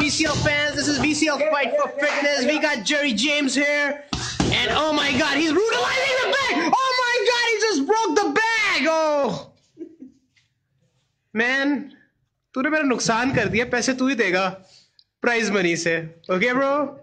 VCL fans? This is VCL Fight for Fitness. We got Jerry James here. And oh my God, he's brutalizing the bag! Oh my God, he just broke the bag! Oh! Man, तूने मेरा नुकसान कर दिया, पैसे तू ही देगा prize money से. Okay, bro?